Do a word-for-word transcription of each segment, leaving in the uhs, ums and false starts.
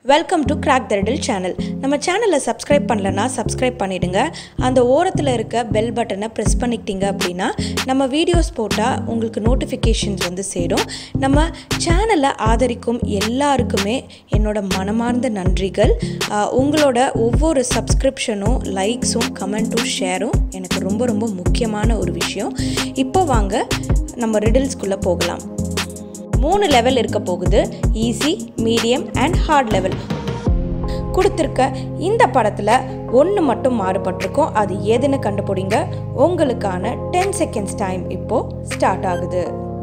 Welcome to Crack the Riddle channel. நம்ம சேனலை subscribe பண்ணலனா சப்ஸ்கிரைப் பண்ணிடுங்க. அந்த ஓரத்துல இருக்க பெல் பட்டனை பிரஸ் பண்ணிட்டீங்க அப்படினா நம்ம வீடியோஸ் போட்டா உங்களுக்கு நோட்டிஃபிகேஷன்ஸ் வந்து சேரும். நம்ம சேனலை ஆதரிக்கும் எல்லாருக்குமே என்னோட மனமார்ந்த நன்றிகள். உங்களோட ஒவ்வொரு சப்ஸ்கிரிப்ஷனும், லைக்ஸும், கமெண்ட்டும், ஷேரும் எனக்கு ரொம்ப ரொம்ப முக்கியமான ஒரு விஷயம். இப்போ வாங்க நம்ம ரிடில்ஸ்குள்ள போகலாம். மூணு லெவல் இருக்க போகுது. Easy, medium and hard level. கொடுத்திருக்க இந்த படத்துல ஒன்று மட்டும் மாறுபட்டிருக்கும். அது எதுன்னு கண்டுபிடிங்க. உங்களுக்கான டென் செகண்ட்ஸ் டைம் இப்போ ஸ்டார்ட் ஆகுது.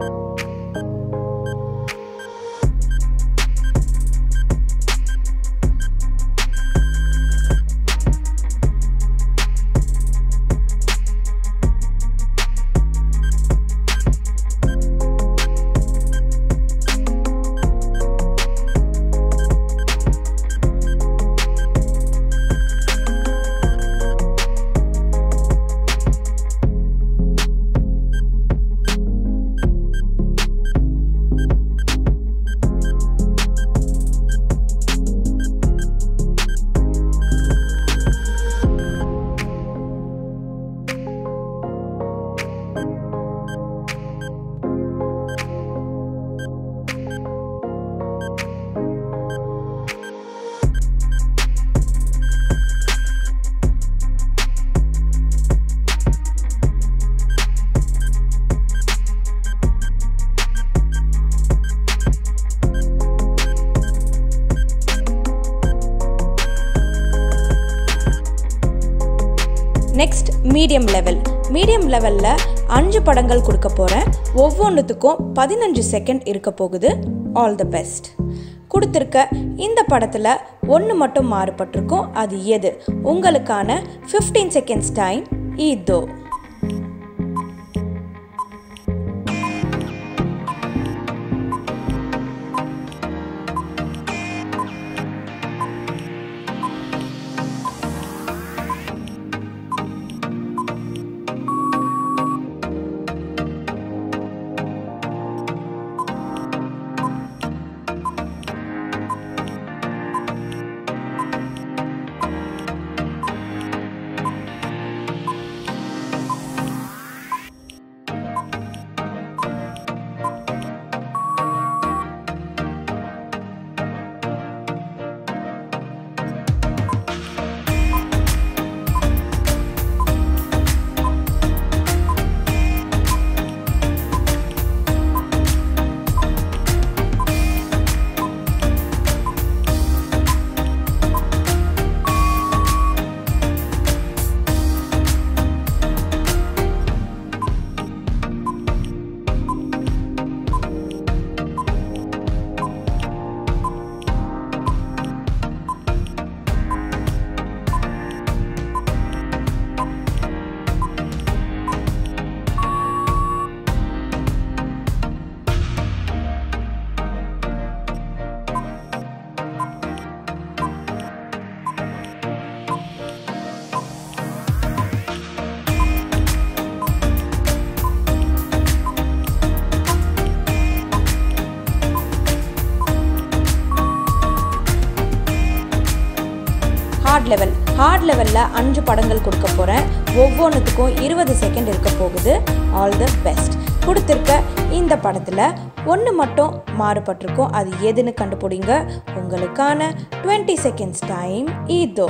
Next medium level. மீடியம் லெவலில் அஞ்சு படங்கள் கொடுக்க போகிறேன். ஒவ்வொன்றுத்துக்கும் பதினஞ்சு செகண்ட் இருக்க போகுது. All the best. கொடுத்துருக்க இந்த படத்தில் ஒன்று மட்டும் மாறுபட்டிருக்கும். அது எது? உங்களுக்கான ஃபிஃப்டீன் செகண்ட்ஸ் டைம் இதோ. Hard level. ஹார்ட் லெவலில் அஞ்சு படங்கள் கொடுக்க போகிறேன். ஒவ்வொன்றுத்துக்கும் இருபது செகண்ட் இருக்க போகுது. All the best. கொடுத்துருக்க இந்த படத்தில் ஒன்று மட்டும் மாறுபட்டிருக்கும். அது எதுன்னு கண்டுபிடிங்க. உங்களுக்கான டுவெண்ட்டி செகண்ட்ஸ் டைம் இதோ.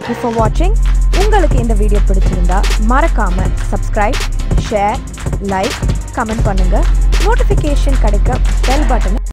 தேங்க்யூ ஃபார் வாட்சிங். உங்களுக்கு இந்த வீடியோ பிடிச்சிருந்தா மறக்காமல் சப்ஸ்கிரைப், ஷேர், லைக், கமெண்ட் பண்ணுங்கள். நோட்டிஃபிகேஷன் கிடைக்க பெல் பட்டனை